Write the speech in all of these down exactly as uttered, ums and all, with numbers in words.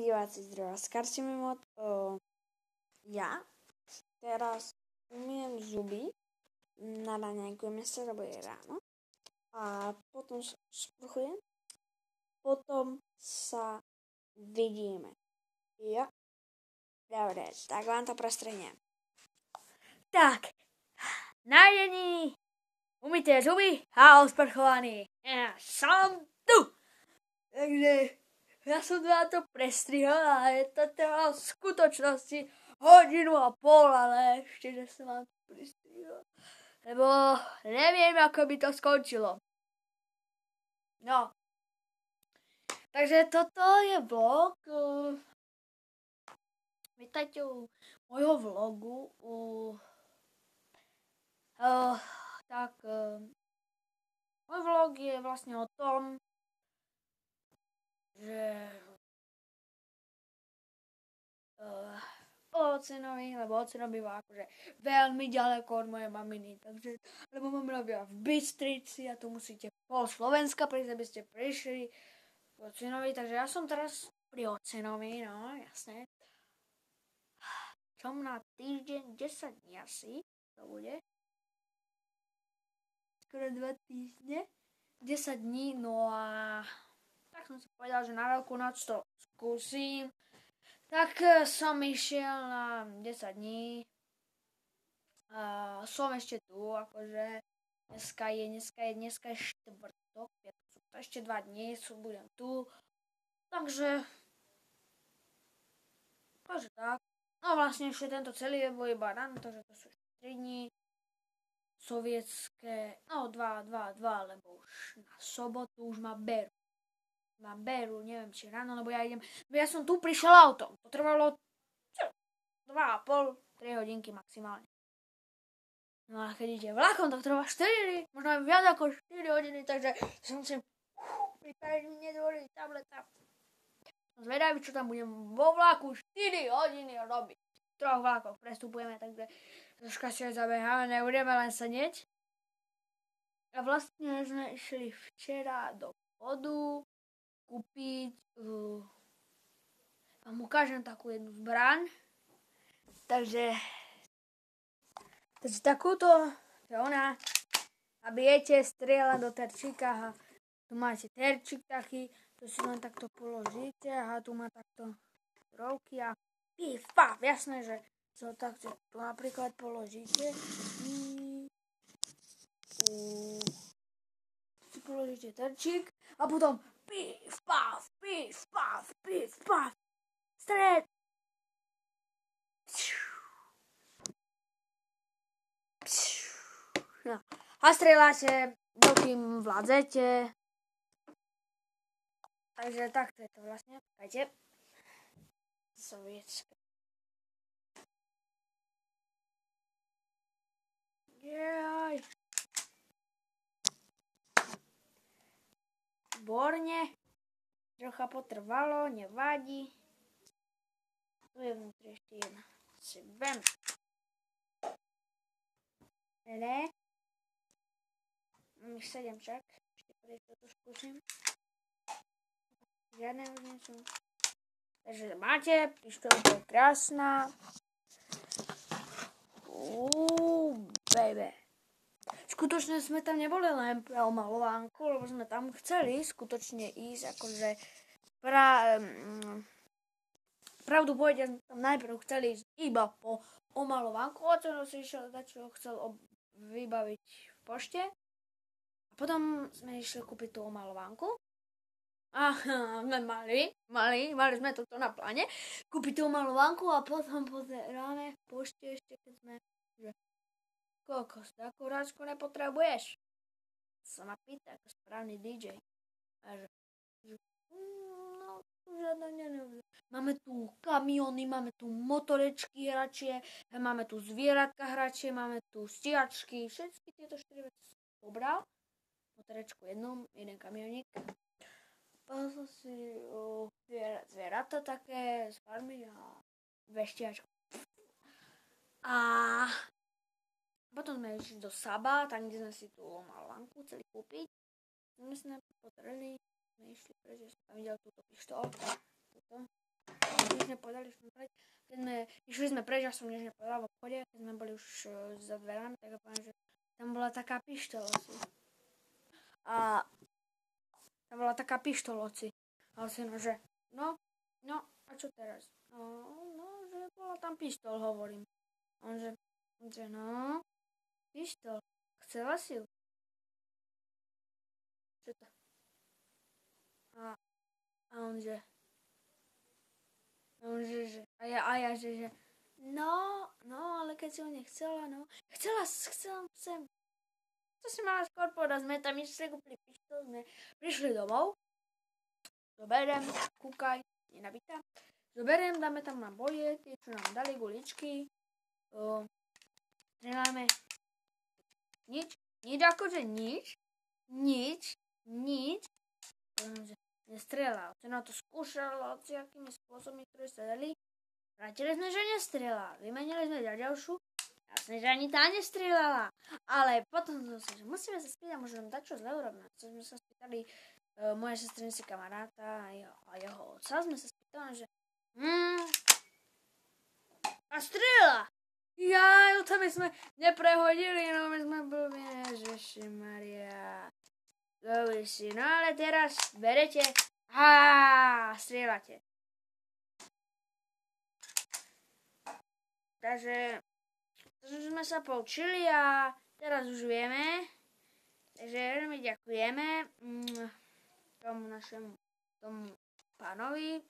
diváci, zdravá s karčimi mod. Uh, ja teraz umiem zuby, na raňajkujeme sa, lebo je ráno. A potom sprchujem. Potom sa vidíme. Jo. Dobre, tak vám to prestrehnem. Tak, nájdení, umyté zuby a osprchovaný. Ja som tu. Takže ja som vám to prestrihol a je to trvalo v skutočnosti hodinu a pol, ale ešte, že som vám to pristrihol. Lebo neviem, ako by to skončilo. No. Takže toto je vlog. Vítajte u môjho vlogu. U, uh, tak, uh, môj vlog je vlastne o tom, že uh, o ocinovi, lebo ocino býva akože veľmi ďaleko od mojej maminy, takže, lebo mamina býva v Bystrici a tu musíte pol Slovenska prísť, aby ste prišli k ocinovi, takže ja som teraz pri ocinovi, no jasné. Som na týždeň, desať dní asi, to bude. Skoro dva týždne, desať dní, no a tak som si povedal, že na Veľkú noc to skúsim. Tak som išiel na desať dní. A som ešte tu, akože dneska je, dneska je, dneska je štvrtok, sú to ešte dva dní, sú, budem tu. Takže, takže tak. No vlastne ešte tento celý je bol iba ráno, takže to sú tri dní. Sovietské, no dva, dva, dva, lebo už na sobotu už ma berú. Ma berú, neviem či ráno, lebo ja idem, ja som tu prišiel autom. To trvalo dva a pol, tri hodinky maximálne. No a keď ide vlakom, tak trvá štyri, možno aj viac ako štyri hodiny, takže som musím pripraviť nedôležitý tablet a zvedavý, čo tam budem vo vlaku štyri hodiny robiť. V troch vlakoch prestupujeme, takže troška si aj zabeháme, nebudeme len sedieť. A vlastne sme išli včera do vodu kúpiť, uh, vám ukážem takú jednu zbraň. Takže, takže takúto, to je ona. A viete, strieľa do terčíka a tu máte terčík taký, to si len takto položíte a tu má takto rovky a pif, paf, jasné, že so takto tu napríklad položíte i si položíte terčík a potom pif, paf, pif, paf, pif, paf, stred. No. A strieľate, dokým vládzete. Takže takto je to vlastne. Počkajte. Sovietské. Jaj. Výborne. Trocha potrvalo, nevadí. Tu je vnútri ešte jedna. Si vem. Ne. Mám ich sedem však. Ešte prečo to skúsim. Žiadne už nie sú. Takže máte, pištoľka je krásna. Uuu, baby. Skutočne sme tam neboli len pre omalovánku, lebo sme tam chceli skutočne ísť, akože pra, um, pravdu povedia, sme tam najprv chceli ísť iba po omalovánku, ocino si išiel dať, čo chcel ob- vybaviť v pošte. A potom sme išli kúpiť tú omalovánku. A sme mali, mali, mali sme toto na pláne, kúpiť tú omalovánku a potom pozeráme v pošte ešte, keď sme, že kokos, takú hráčku nepotrebuješ. Sa ma pýta ako správny dý džej. A že, že no, žiadne neneužil. Máme tu kamiony, máme tu motorečky hračie, máme tu zvieratka hračie, máme tu stíhačky, všetky tieto štyri veci som pobral. Motorečku jednom, jeden kamionik. Potom som si uh, zvieratá také z farmy a veštiačku. A potom sme išli do Saba, tam kde sme si tú omalovánku chceli kúpiť. My sme si najprv potreli, sme išli, pretože som tam videl túto pištol. Túto. nepovedali, že sme preč. Keď sme, išli sme preč, ja som nič nepovedala v obchode, keď sme boli už uh, za dverami, tak ja poviem, že tam bola taká pištola si. A tam bola taká pištola si. A si no, že no, no, a čo teraz? No, no, že bola tam pištol, hovorím. On že, že no, pištol, chcela si ju? Čo to? A, a on že, a on že, že, a ja, a ja že, že, no, no, ale keď si ho nechcela, no, chcela, chcela, chcem. To si mala skôr povedať, sme tam išli, kúpili pištol, sme prišli domov, zoberiem, kúkaj, nenabitá, zoberiem, dáme tam na bolie, tie, čo nám dali, guličky, o, streláme, nič, nič, akože nič, nič, nič, že nestrelal, že na to skúšal hociakými spôsobmi, ktoré sa dali, vrátili sme, že nestrelal, vymenili sme za ďalšiu, jasne, že ani tá nestrelala, ale potom sme sa, že musíme sa spýtať, možno nám dať čo zle urobné, čo sme sa spýtali uh, moje sestrinici kamaráta a jeho, a jeho otca, sme sa spýtali, že hmm, a strela! Jaj, no to my sme neprehodili, no my sme blbí, Ježišimaria. Dobre si, no ale teraz berete a strieľate. Takže, takže sme sa poučili a teraz už vieme. Takže veľmi ďakujeme mm, tomu našemu tomu pánovi.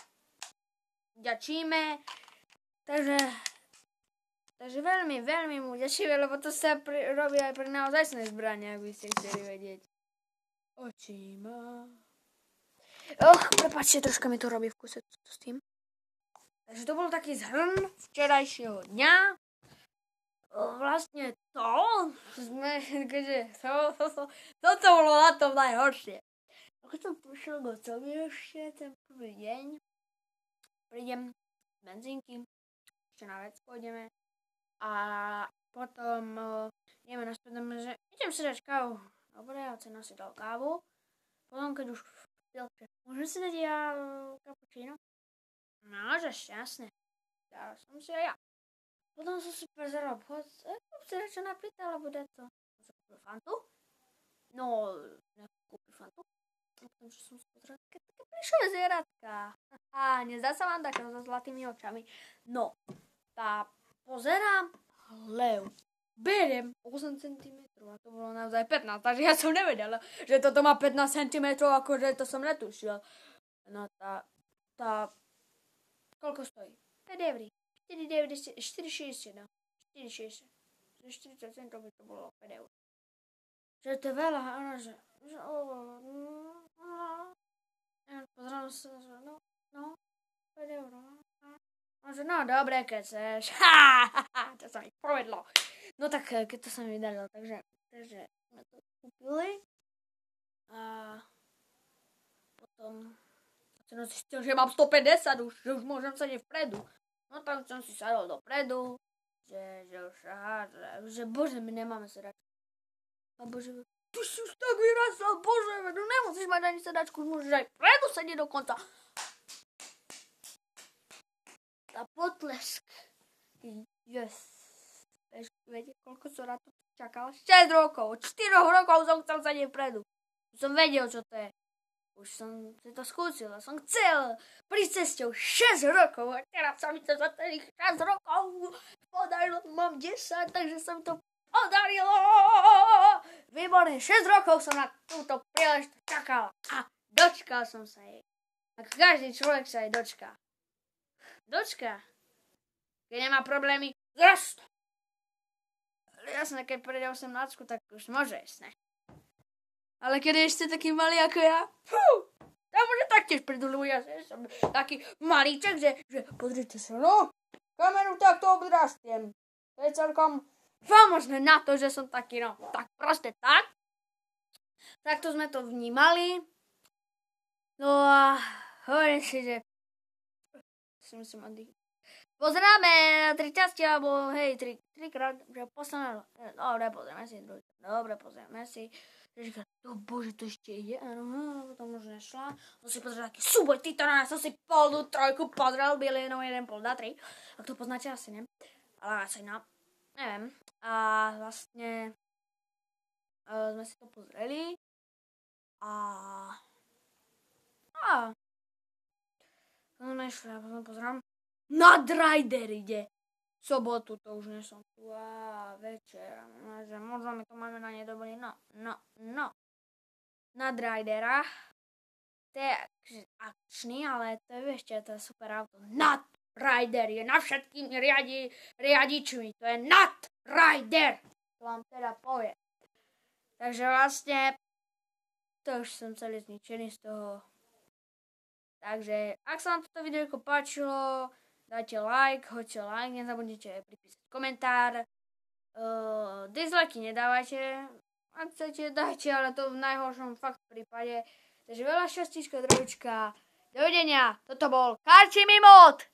Ďačíme. Takže, takže veľmi, veľmi mu ďačíme, lebo to sa pri, robí aj pri naozajstnej zbrani, ak by ste chceli vedieť. Očíma. Och, prepáčte, troška mi to robí v kuse s tým. Takže to bol taký zhrn včerajšieho dňa. Vlastne to sme, keďže to, to, to, toto bolo na tom najhoršie. Ako som prišiel do celý ešte ten prvý deň, prídem z benzínky, ešte na vec pôjdeme a potom uh, ideme naspäť, že idem si dať kávu. Dobre, ja cena si dal kávu. Potom, keď už pil, že môžem si dať ja uh, kapučíno? No, že šťastne. Dal som si aj ja. Potom som si prezeral obchod, e, si čo napýta, alebo dať to. Som kúpil fantu. No, nekúpil fantu. A potom, čo som si pozrel, také, také prišli zvieratka. Á, nezdá sa vám také so zlatými očami. No, tá pozerám, lev. Beriem osem centimetrov a to bolo naozaj pätnásť, takže ja som nevedela, že toto má pätnásť centimetrov, akože to som netušil. No tá, tá, koľko stojí? päť eur. štyri šesťdesiat. štyri šesťdesiat. štyridsať centov by to bolo päť eur. Že to je veľa, áno, že, že o, no, no, pozrám sa, že no, no, päť eur, no, no, že no, dobre, keď chceš, ha, ha, ha, to sa mi povedlo. No tak, keď to sa mi vydarilo, takže, takže sme to kúpili a potom som zistil, že mám stopäťdesiat už, že už môžem sedieť vpredu. No tak som si sadol dopredu, že, že už, aha, že, že bože, my nemáme sedačku. A bože, ty si už tak vyrastal, bože, no nemusíš mať ani sedačku, môžeš aj vpredu sedieť dokonca. A potlesk. Yes. Viete, koľko som na to čakal? šesť rokov. Od štyroch rokov som chcel sedieť vpredu. Už som vedel, čo to je. Už som si to skúsil a som chcel pri ceste už šesť rokov a teraz sa mi to za tých šesť rokov podarilo. Mám desať, takže sa mi to podarilo. Výborne, šesť rokov som na túto príležitosť čakal a dočkal som sa jej. Ako každý človek sa jej dočká. Dočká. Keď nemá problémy, zrast. Jasné, keď prejde osemnáctku, tak už môže jesť, ne? Ale keď je ešte taký malý ako ja, fú, tam môže taktiež prídu ľudia, že som taký malíček, že, že pozrite sa, no, kameru takto odrastiem. To je celkom famožné na to, že som taký, no, tak proste tak. Takto sme to vnímali. No a hovorím si, že si musím oddychiť. Pozeráme tri časti, alebo hej, tri, trikrát, že posledné, dobre, pozrieme si druhý, dobre, pozrieme si, to bože, to ešte ide, áno, potom už nešla. On si pozrel taký súboj Titana, som si polnú trojku pozrel, Billienov jeden, pol, dva, tri. Ak to poznáte, asi ne. Ale asi no, neviem. A vlastne uh, sme si to pozreli. A... A... No nešla, potom pozrám. Nad Rider ide. Sobotu, to už nie som tu. A večer. Že možno mi to máme na nedobili. No, no, no. Nad Ridera. To je akčný, ale to je, vieš, to je super auto. Nad Rider je na všetkými riadi, riadičmi. To je Nad Rider. To vám teda povie. Takže vlastne to už som celý zničený z toho. Takže ak sa vám toto videjko páčilo, dajte like, hoďte like, nezabudnite pripísať komentár. Uh, dislajky nedávajte. Ak chcete, dajte, ale to v najhoršom fakt prípade. Takže veľa šťastíčka, zdravíčka. Dovidenia. Toto bol Karčí Mimot.